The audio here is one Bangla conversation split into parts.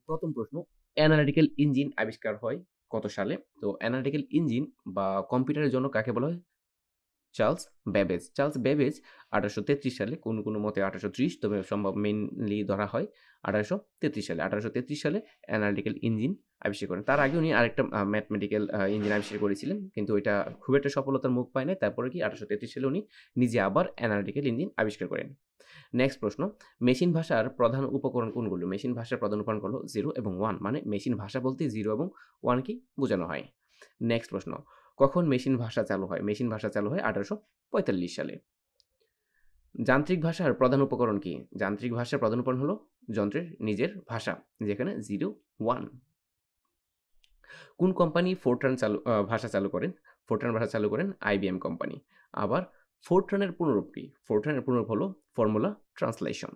প্রথম প্রশ্ন, অ্যানালিটিক্যাল ইঞ্জিন আবিষ্কার হয় কত সালে? তো অ্যানালিটিক্যাল ইঞ্জিন বা কম্পিউটারের জন্য কাকে বলা হয়? Charles Babbage. চার্লস ব্যাবেজ 1833 সালে, কোনো মতে 1830, তবে সম্ভব মেইনলি ধরা হয় 1833 সালে। 1833 সালে অ্যানালিটিক্যাল ইঞ্জিন আবিষ্কার করেন। তার আগে উনি আরেকটা ম্যাথমেটিক্যাল ইঞ্জিন আবিষ্কার করেছিলেন। কিন্তু ওইটা খুব একটা সফলতার মুখ পায় নাই। তারপরে কি 1833 সালে উনি নিজে আবার অ্যানালিটিক্যাল ইঞ্জিন আবিষ্কার করেন। নেক্সট প্রশ্ন, মেশিন ভাষার প্রধান উপকরণ কোনগুলো? মেশিন ভাষার প্রধান উপকরণ হলো 0 এবং 1, মানে মেশিন ভাষা বলতে 0 এবং 1 কি বোঝানো হয়। নেক্সট প্রশ্ন, কখন মেশিন ভাষা চালু হয়? মেশিন ভাষা চালু হয় 1845 সালে। যান্ত্রিক ভাষার প্রধান উপকরণ কি? যান্ত্রিক ভাষার প্রধান উপকরণ হলো যন্ত্রের নিজের ভাষা, যেখানে 0, 1। কোন কোম্পানি ফোরট্রান ভাষা চালু করেন? ফোরট্রান ভাষা চালু করেন IBM কোম্পানি। আবার ফোরট্রানের পুনরূপ কি? ফোরট্রানের পুনরূপ হলো ফর্মুলা ট্রান্সলেশন।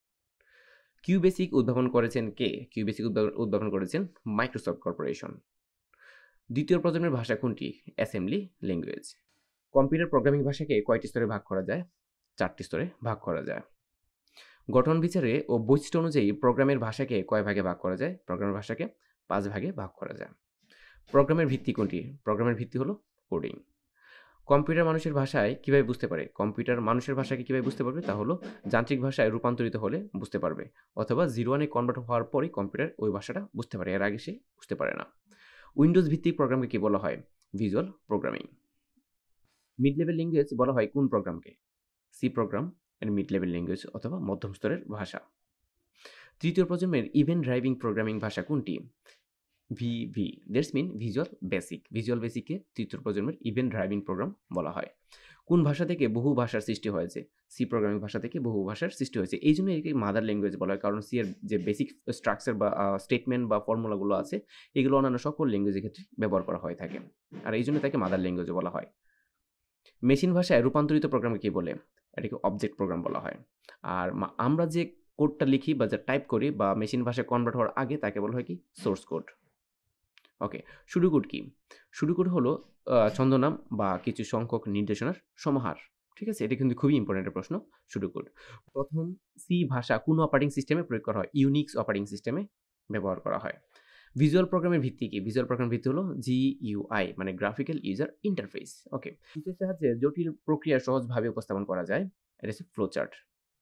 কিউবেসিক উদ্ভাবন করেছেন কে? কিউবেসিক উদ্ভাবন করেছেন মাইক্রোসফট কর্পোরেশন। দ্বিতীয় প্রজন্মের ভাষা কোনটি? Assembly language. কম্পিউটার প্রোগ্রামিং ভাষাকে কয়টি স্তরে ভাগ করা যায়? 4টি স্তরে ভাগ করা যায়। গঠন বিচারে ও বৈশিষ্ট্য অনুযায়ী প্রোগ্রামের ভাষাকে কয় ভাগে ভাগ করা যায়? প্রোগ্রামের ভাষাকে 5 ভাগে ভাগ করা যায়। প্রোগ্রামের ভিত্তি কোনটি? প্রোগ্রামের ভিত্তি হলো কোডিং। কম্পিউটার মানুষের ভাষায় কিভাবে বুঝতে পারে? কম্পিউটার মানুষের ভাষাকে কিভাবে বুঝতে পারবে? তা হলো যান্ত্রিক ভাষায় রূপান্তরিত হলে বুঝতে পারবে, অথবা 0 কনভার্ট হওয়ার পরই কম্পিউটার ওই ভাষাটা বুঝতে পারে, এর আগে সে বুঝতে পারে না। উইন্ডোজ ভিত্তিক প্রোগ্রামকে কি বলা হয়? Visual programming. Mid level language বলা হয় কোন প্রোগ্রামকে? সি প্রোগ্রাম এর মিড লেভেল ল্যাঙ্গুয়েজ অথবা মধ্যম স্তরের ভাষা। তৃতীয় প্রজন্মের ইভেন্ট ড্রাইভিং প্রোগ্রামিং ভাষা কোনটি? VB, that's mean visual basic. Visual বেসিককে তৃতীয় প্রজন্মের ইভেন্ট ড্রাইভিং প্রোগ্রাম বলা হয়। কোন ভাষা থেকে বহু ভাষার সৃষ্টি হয়েছে? সি প্রোগ্রামিং ভাষা থেকে বহু ভাষার সৃষ্টি হয়েছে। এই জন্য একে মাদার ল্যাঙ্গুয়েজ বলা হয়, কারণ সি এর যে বেসিক স্ট্রাকচার বা স্টেটমেন্ট বা ফর্মুলাগুলো আছে, এগুলো অন্যান্য সকল ল্যাঙ্গুয়েজের ক্ষেত্রে ব্যবহার করা হয়ে থাকে, আর এই জন্য তাকে মাদার ল্যাঙ্গুয়েজ বলা হয়। মেশিন ভাষায় রূপান্তরিত প্রোগ্রামকে কি বলে? এটাকে অবজেক্ট প্রোগ্রাম বলা হয়। আর আমরা যে কোডটা লিখি বা যা টাইপ করি বা মেশিন ভাষায় কনভার্ট হওয়ার আগে তাকে বলা হয় কি? Source code. ওকে, সুডোকোড কি? সুডোকোড হলো ছন্দনাম বা কিছু সংখ্যক নির্দেশনার সমাহার। ঠিক আছে? এটা কিন্তু খুবই ইম্পর্টেন্ট একটা প্রশ্ন, সুডোকোড। প্রথম সি ভাষা কোন অপারেটিং সিস্টেমে প্রয়োগ করা হয়? ইউনিক্স অপারেটিং সিস্টেমে ব্যবহার করা হয়। ভিজুয়াল প্রোগ্রামের ভিত্তি কি? ভিজুয়াল প্রোগ্রামের ভিত্তি হলো GUI, মানে গ্রাফিক্যাল ইউজার ইন্টারফেস। ওকে, এর সাহায্যে জটিল প্রক্রিয়া সহজভাবে উপস্থাপন করা যায়, এটা হচ্ছে ফ্লোচার্ট।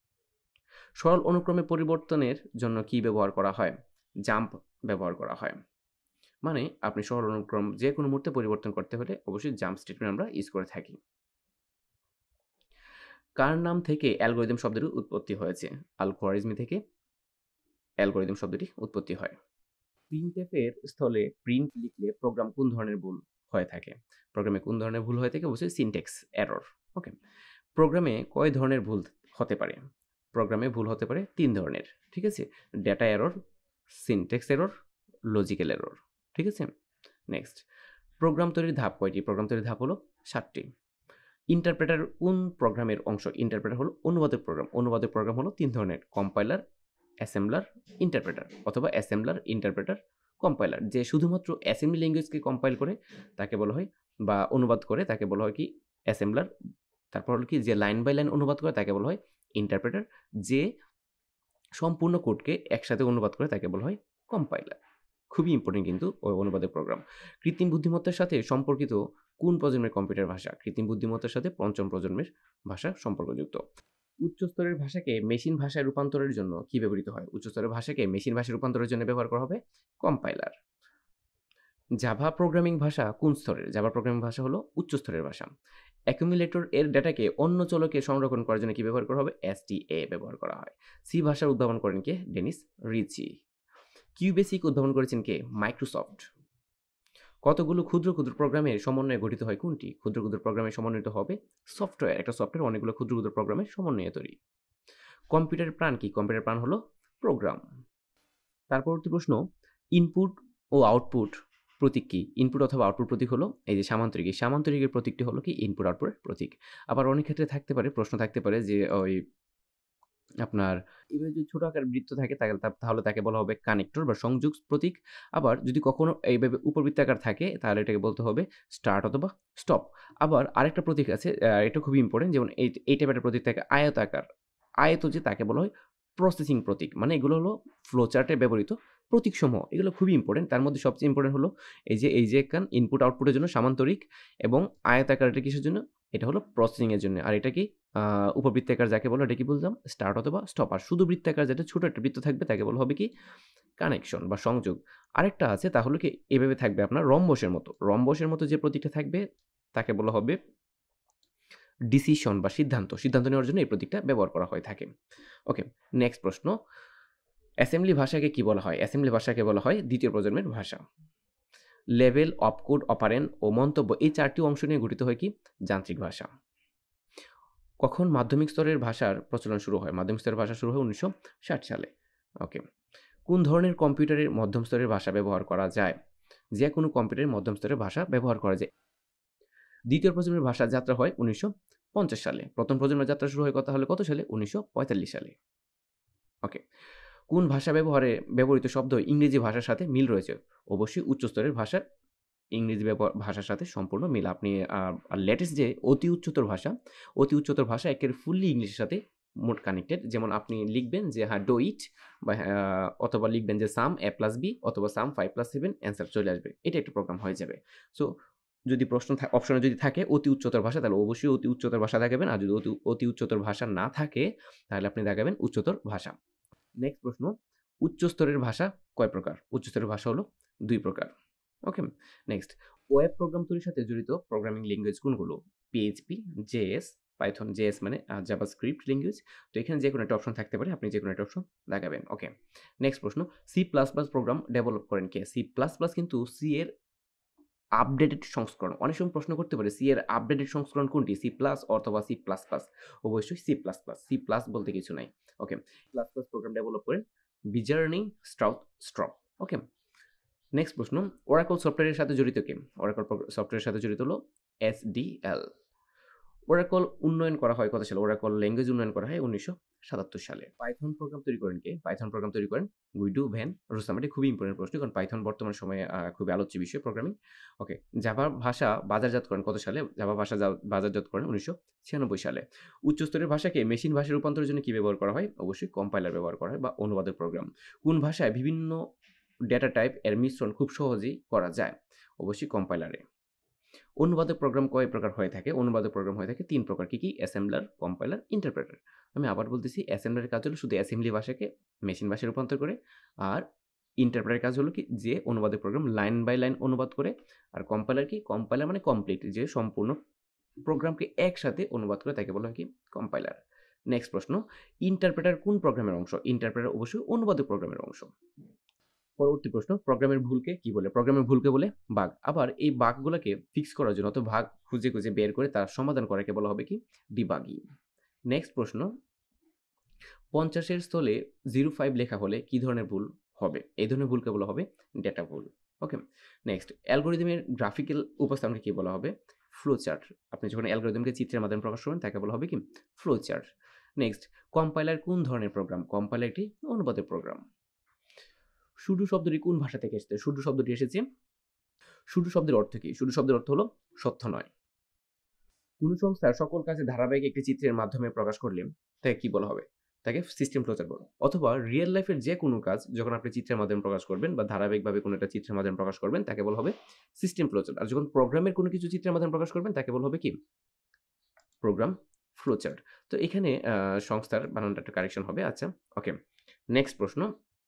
সরল অনুক্রমে পরিবর্তনের জন্য কি ব্যবহার করা হয়? জাম্প ব্যবহার করা হয়। মানে আপনি সরল অনুক্রম যে কোনো মুহূর্তে পরিবর্তন করতে হলে অবশ্যই জাম্প স্টেটমেন্ট আমরা ইউজ করে থাকি। কার নাম থেকে অ্যালগরিদম শব্দটির উৎপত্তি হয়েছে? আল খোয়ারিজমি থেকে অ্যালগরিদম শব্দটি উৎপত্তি হয়। প্রিন্টএফের স্থলে প্রিন্ট লিখলে প্রোগ্রাম কোন ধরনের ভুল হয়ে থাকে? প্রোগ্রামে কোন ধরনের ভুল হয়ে থাকে? অবশ্যই সিনট্যাক্স এরর। ওকে, প্রোগ্রামে কয় ধরনের ভুল হতে পারে? প্রোগ্রামে ভুল হতে পারে 3 ধরনের। ঠিক আছে? Data error, syntax error, logical error. ঠিক আছে? নেক্সট, প্রোগ্রাম তৈরির ধাপ কয়টি? প্রোগ্রাম তৈরির ধাপ হলো 7টি। ইন্টারপ্রেটার কোন প্রোগ্রামের অংশ? ইন্টারপ্রেটার হলো অনুবাদক প্রোগ্রাম। অনুবাদক প্রোগ্রাম হলো 3 ধরনের: কম্পাইলার, অ্যাসেম্বলার, ইন্টারপ্রেটার, অথবা অ্যাসেম্বলার, ইন্টারপ্রেটার, কম্পাইলার। যে শুধুমাত্র অ্যাসেম্বলি ল্যাঙ্গুয়েজকে কম্পাইল করে তাকে বলা হয় বা অনুবাদ করে তাকে বলা হয় কি? অ্যাসেম্বলার। তারপর হলো কি, যে লাইন বাই লাইন অনুবাদ করে তাকে বলা হয় ইন্টারপ্রেটার। যে সম্পূর্ণ কোডকে একসাথে অনুবাদ করে তাকে বলা হয় কম্পাইলার। খুবই ইম্পর্টেন্ট কিন্তু ওই অনুবাদের প্রোগ্রাম। কৃত্রিম বুদ্ধিমত্তার সাথে সম্পর্কিত কোন প্রজন্মের কম্পিউটার ভাষা? কৃত্রিম বুদ্ধিমত্তার সাথে পঞ্চম প্রজন্মের ভাষা সম্পর্কযুক্ত। উচ্চস্তরের ভাষাকে মেশিন ভাষায় রূপান্তরের জন্য কি ব্যবহৃত হয়? উচ্চস্তরের ভাষাকে মেশিন ভাষায় রূপান্তরের জন্য ব্যবহার করা হবে কম্পাইলার। জাভা প্রোগ্রামিং ভাষা কোন স্তরের? জাভা প্রোগ্রামিং ভাষা হলো উচ্চ স্তরের ভাষা। অ্যাকুমুলেটর এর ডেটাকে অন্য চলকে সংরক্ষণ করার জন্য কি ব্যবহার করা হবে? STA ব্যবহার করা হয়। সি ভাষার উদ্ভাবন করেন কে? ডেনিস রিচি। কিউবেসিক উদ্ভাবন করেছেন কে? মাইক্রোসফট। কতগুলো ক্ষুদ্র ক্ষুদ্র প্রোগ্রামের সমন্বয়ে গঠিত হয় কোনটি? ক্ষুদ্র ক্ষুদ্র প্রোগ্রামের সমন্বিত হবে সফটওয়্যার। একটা সফটওয়্যার অনেকগুলো ক্ষুদ্র ক্ষুদ্র প্রোগ্রামের সমন্বয়ে তৈরি। কম্পিউটারের প্রাণ কি? কম্পিউটার প্রাণ হলো প্রোগ্রাম। তার পরবর্তী প্রশ্ন, ইনপুট ও আউটপুট প্রতীক কি? ইনপুট অথবা আউটপুট প্রতীক হলো এই যে সামান্তরিক। এই সামান্তরিকের প্রতীকটি হলো কি? ইনপুট আউটপুটের প্রতীক। আবার অনেক ক্ষেত্রে থাকতে পারে, প্রশ্ন থাকতে পারে যে ওই আপনার এভাবে যদি ছোট আকারের বৃত্ত থাকে তাহলে তাকে বলা হবে কানেক্টর বা সংযোগ প্রতীক। আবার যদি কখনো এইভাবে উপবৃত্তাকার থাকে তাহলে এটাকে বলতে হবে স্টার্ট অথবা স্টপ। আবার আরেকটা প্রতীক আছে, এটা খুবই ইম্পর্টেন্ট, যেমন এই টাইপের প্রতীক থাকে আয়তাকার। আয়ত যে তাকে বলা হয় প্রসেসিং প্রতীক। মানে এগুলো হলো ফ্লো চার্টে ব্যবহৃত প্রতীকসমূহ এগুলো খুবই ইম্পর্টেন্ট। তার মধ্যে সবচেয়ে ইম্পর্টেন্ট হলো এই যে কান ইনপুট আউটপুটের জন্য সামান্তরিক, এবং আয়তাকার এটা কিসের জন্য? এটা হলো প্রসেসিং এর জন্য। আর এটা কি উপবৃত্তাকার যাকে বলে, এটা কি বললাম? স্টার্ট অথবা স্টপ। আর শুধু বৃত্তাকার যেটা ছোট একটা বৃত্ত থাকবে তাকে বলা হবে কি? কানেকশন বা সংযোগ। আরেকটা আছে, তা হলো কি এভাবে থাকবে আপনার রম্বসের মতো। রম্বসের মতো যে প্রতীকটা থাকবে তাকে বলা হবে ডিসিশন বা সিদ্ধান্ত। সিদ্ধান্ত নেওয়ার জন্য এই প্রতীকটা ব্যবহার করা হয়ে থাকে। ওকে, নেক্সট প্রশ্ন। অ্যাসেম্বলি ভাষাকে কি বলা হয়? অ্যাসেম্বলি ভাষাকে বলা হয় দ্বিতীয় প্রজন্মের ভাষা। লেভেল, অপকোড, অপারেন্ড ও মন্তব্য এই 4টি অংশ নিয়ে গঠিত হয় কি? যান্ত্রিক ভাষা। কখন মাধ্যমিক স্তরের ভাষার প্রচলন শুরু হয়? মাধ্যমিক স্তরের ভাষা শুরু হয় 1960 সালে। ওকে। কোন ধরনের কম্পিউটারের মধ্যম স্তরের ভাষা ব্যবহার করা যায়? যে কোনো কম্পিউটারের মধ্যম স্তরের ভাষা ব্যবহার করা যায়। দ্বিতীয় প্রজন্মের ভাষার যাত্রা হয় 1950 সালে। প্রথম প্রজন্মের যাত্রা শুরু হয় কত সালে? 1945 সালে। ওকে। কোন ভাষা ব্যবহৃত শব্দ ইংরেজি ভাষার সাথে মিল রয়েছে? অবশ্যই উচ্চস্তরের ভাষার ইংরেজি ভাষার সাথে সম্পূর্ণ মিল। আপনি আর লেটেস্ট যে অতি উচ্চতর ভাষা একেবারে ফুললি ইংলিশের সাথে মোট কানেক্টেড। যেমন আপনি লিখবেন যে ডু ইট, বা অথবা লিখবেন যে সাম a + b অথবা সাম 5 + 7 অ্যান্সার চলে আসবে। এটা একটা প্রোগ্রাম হয়ে যাবে। সো যদি অপশনে যদি থাকে অতি উচ্চতর ভাষা, তাহলে অবশ্যই অতি উচ্চতর ভাষা দেখাবেন। আর যদি অতি উচ্চতর ভাষা না থাকে তাহলে আপনি দেখাবেন উচ্চতর ভাষা। নেক্সট প্রশ্ন, উচ্চস্তরের ভাষা কয় প্রকার? উচ্চস্তরের ভাষা হলো 2 প্রকার। ওকে, নেক্সট, ওয়েব প্রোগ্রাম তৈরির সাথে জড়িত প্রোগ্রামিং ল্যাঙ্গুয়েজ কোনগুলো? PHP, JS, Python. JS মানে জাভাস্ক্রিপ্ট ল্যাঙ্গুয়েজ। তো এখানে যে কোনো একটা অপশন থাকতে পারে, আপনি যে কোনো একটা অপশন দেখাবেন। ওকে, নেক্সট প্রশ্ন, C++ প্রোগ্রাম ডেভেলপ করেন কে? C++ কিন্তু C এর আপডেটেড সংস্করণ। অনেক সময় প্রশ্ন করতে পারে সি এর আপডেটেড সংস্করণ কোনটি? C+ অথবা C++? অবশ্যই C++। C+ বলতে কিছু নাই। ওকে, C++ প্রোগ্রাম ডেভেলপ করেন বিজার্নি স্ট্রাউপ। ওকে, নেক্সট প্রশ্ন, ওরাকল সফটওয়্যারের সাথে জড়িত কে? ওরাকল সফটওয়্যারের সাথে জড়িত হলো SDL। ওরাকল উন্নয়ন করা হয় কত সালে? ওরাকল ল্যাঙ্গুয়েজ উন্নয়ন করা হয় 1977 সালে। পাইথন প্রোগ্রাম তৈরি করেন কে? পাইথন প্রোগ্রাম তৈরি করেন গুইডো ভ্যান রোসাম। এটা খুবই ইম্পর্টেন্ট প্রশ্ন, কারণ পাইথন বর্তমান সময়ে খুবই আলোচ্য বিষয় প্রোগ্রামিং। ওকে, জাভা ভাষা বাজারজাত করেন কত সালে? জাভা ভাষা বাজারজাত করেন 1996 সালে। উচ্চস্তরের ভাষাকে মেশিন ভাষায় রূপান্তরের জন্য কি ব্যবহার করা হয়? অবশ্যই কম্পাইলার ব্যবহার করা হয় বা অনুবাদক প্রোগ্রাম। কোন ভাষায় বিভিন্ন ডেটা টাইপ এর মিশ্রণ খুব সহজেই করা যায়? অবশ্যই কম্পাইলারে। অনুবাদক প্রোগ্রাম কয় প্রকার হয়ে থাকে? অনুবাদক প্রোগ্রাম হয়ে থাকে 3 প্রকার। কি কি? Assembler, compiler, interpreter. আমি আবার বলতেছি, অ্যাসেম্বলারের কাজ হলো শুধু অ্যাসেম্বলি ভাষাকে মেশিন ভাষায় রূপান্তর করে, আর ইন্টারপ্রেটারের কাজ হলো কি? যে অনুবাদক প্রোগ্রাম লাইন বাই লাইন অনুবাদ করে। আর কম্পাইলার কি? কম্পাইলার মানে কমপ্লিট, যে সম্পূর্ণ প্রোগ্রামকে একসাথে অনুবাদ করে তাকে বলা হয় কি? কম্পাইলার। নেক্সট প্রশ্ন, ইন্টারপ্রেটার কোন প্রোগ্রামের অংশ? ইন্টারপ্রেটার অবশ্যই অনুবাদক প্রোগ্রামের অংশ। পরবর্তী প্রশ্ন, প্রোগ্রামের ভুলকে কি বলে? প্রোগ্রামের ভুলকে বলে বাগ। আবার এই বাগগুলোকে ফিক্স করার জন্য, অথবা ভাগ খুঁজে খুঁজে বের করে তার সমাধান করাকে বলা হবে কি? ডিবাগিং। নেক্সট প্রশ্ন, 50 এর স্থলে 05 লেখা হলে কি ধরনের ভুল হবে? এই ধরনের ভুলকে বলা হবে ডেটা ভুল। ওকে, নেক্সট, অ্যালগরিদমের গ্রাফিক্যাল উপস্থাপনকে কি বলা হবে? Flow chart. আপনি যখন অ্যালগরিদমকে চিত্রের মাধ্যমে প্রকাশ করবেন তাকে বলা হবে কি? Flow chart. নেক্সট, কম্পাইলার কোন ধরনের প্রোগ্রাম? কম্পাইলার একটি অনুবাদের প্রোগ্রাম। সুডো শব্দটি কোন ভাষা থেকে এসেছে? সুডো শব্দটি এসেছে, সুডো শব্দের অর্থ কি? সুডো শব্দের অর্থ হলো সত্য নয়। কোন সংস্থার সকল কাজে ধারাবাহিক একটি চিত্রের মাধ্যমে প্রকাশ করলে তাকে কি বলা হবে? তাকে সিস্টেম ফ্লোচার্ট বলা। অথবা রিয়েল লাইফের যে কোনো কাজ যখন আপনি চিত্রের মাধ্যমে প্রকাশ করবেন বা ধারাবাহিকভাবে কোনো একটা চিত্রের মাধ্যমে প্রকাশ করবেন তাকে বলা হবে সিস্টেম ফ্লোচার্ট। আর যখন প্রোগ্রামের কোনো কিছু চিত্রের মাধ্যমে প্রকাশ করবেন তাকে বলা হবে কি? Program flowchart. তো এখানে সংস্থার বানানটা একটু কারেকশন হবে। আচ্ছা, ওকে, নেক্সট প্রশ্ন,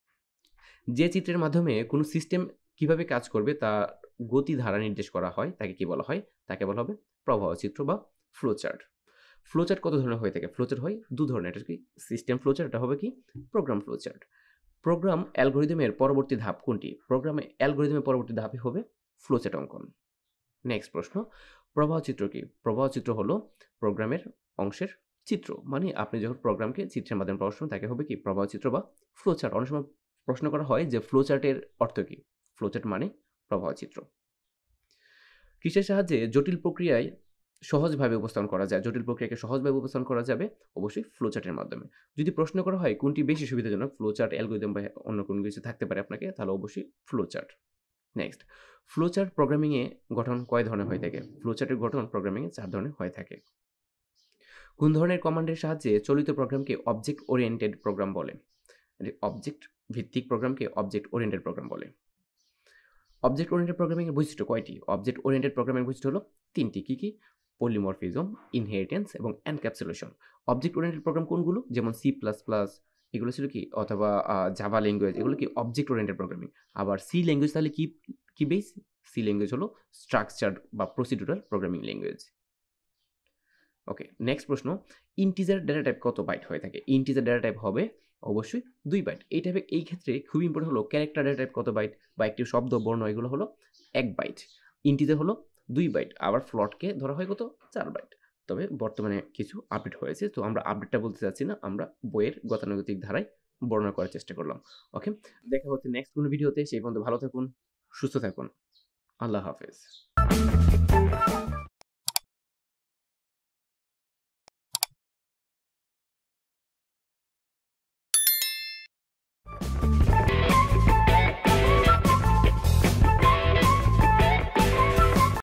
যে চিত্রের মাধ্যমে কোনো সিস্টেম কিভাবে কাজ করবে তা গতি ধারা নির্দেশ করা হয় তাকে কি বলা হয়? তাকে বলা হবে প্রবাহ চিত্র বা ফ্লোচার্ট। ফ্লোচার্ট কত ধরনের হয়ে থাকে? ফ্লোচার্ট হয় 2 ধরনের। এটা কি? সিস্টেম ফ্লোচার্ট, এটা হবে কি? Program flowchart. প্রোগ্রাম অ্যালগরিদমের পরবর্তী ধাপ কোনটি? প্রোগ্রামে অ্যালগরিদমের পরবর্তী ধাপই হবে ফ্লোচার্ট অঙ্কন। নেক্সট প্রশ্ন, প্রবাহ চিত্র কি? প্রবাহ চিত্র হলো প্রোগ্রামের অংশের চিত্র। মানে আপনি যখন প্রোগ্রামকে চিত্রের মাধ্যমে প্রকাশ করবেন তাকে হবে কি? প্রবাহ চিত্র বা ফ্লোচার্ট। অনেক সময় প্রশ্ন করা হয় যে ফ্লোচার্টের অর্থ কি? ফ্লোচার্ট মানে প্রবাহ চিত্র। কিসের সাহায্যে জটিল প্রক্রিয়ায় সহজভাবে উপস্থাপন করা যায়? জটিল প্রক্রিয়াকে সহজভাবে উপস্থাপন করা যাবে অবশ্যই ফ্লোচার্টের মাধ্যমে। যদি প্রশ্ন করা হয় কোনটি বেশি সুবিধাজনক, ফ্লোচার্ট, অ্যালগরিদম বা অন্য কোনো কিছু থাকতে পারে আপনাকে, তাহলে অবশ্যই ফ্লোচার্ট। নেক্সট, ফ্লোচার্ট প্রোগ্রামিংয়ে গঠন কয় ধরনের হয়ে থাকে? ফ্লোচার্টের গঠন প্রোগ্রামিংয়ে 4 ধরনের হয়ে থাকে। কোন ধরনের কমান্ডের সাহায্যে চলিত প্রোগ্রামকে অবজেক্ট ওরিয়েন্টেড প্রোগ্রাম বলে? অবজেক্ট ভিত্তিক প্রোগ্রামকে অবজেক্ট ওরিয়েন্টেড প্রোগ্রাম বলে। অবজেক্ট ওরিয়েন্টেড প্রোগ্রামিংয়ের বৈশিষ্ট্য কয়টি? অবজেক্ট ওরিয়েন্টেড প্রোগ্রামিং বৈশিষ্ট্য হলো 3টি। কি? পলিমরফিজম, ইনহেরিটেন্স এবং এনক্যাপসুলেশন। অবজেক্ট ওরিয়েন্টেড প্রোগ্রাম কোনগুলো? যেমন সি প্লাস প্লাস এগুলো ছিল কি, অথবা জাভা ল্যাঙ্গুয়েজ, এগুলো কি অবজেক্ট ওরিয়েন্টেড প্রোগ্রামিং। আবার সি ল্যাঙ্গুয়েজ তাহলে কি বেস? সি ল্যাঙ্গুয়েজ হলো স্ট্রাকচার্ড বা procedural programming language. Okay, next প্রশ্ন, ইন্টিজার ডেটা টাইপ কত বাইট হয়ে থাকে? ইন্টিজার ডেটা টাইপ হবে অবশ্যই 2 বাইট। এই ক্ষেত্রে খুবই ইম্পর্টেন্ট হলো ক্যারেক্টার ডেটা টাইপ কত বাইট, বা একটি শব্দ, বর্ণ, এগুলো হলো 1 বাইট। ইন্টিজার হলো 2 বাইট, আবার ফ্লটকে ধরা হয় কত? 4 বাইট। তবে বর্তমানে কিছু আপডেট হয়েছে, তো আমরা আপডেটটা বলতে চাচ্ছি না, আমরা বইয়ের গতানুগতিক ধারায় বর্ণনা করার চেষ্টা করলাম। ওকে, দেখা হচ্ছে নেক্সট কোনো ভিডিওতে। সেই পর্যন্ত ভালো থাকুন, সুস্থ থাকুন। আল্লাহ হাফেজ।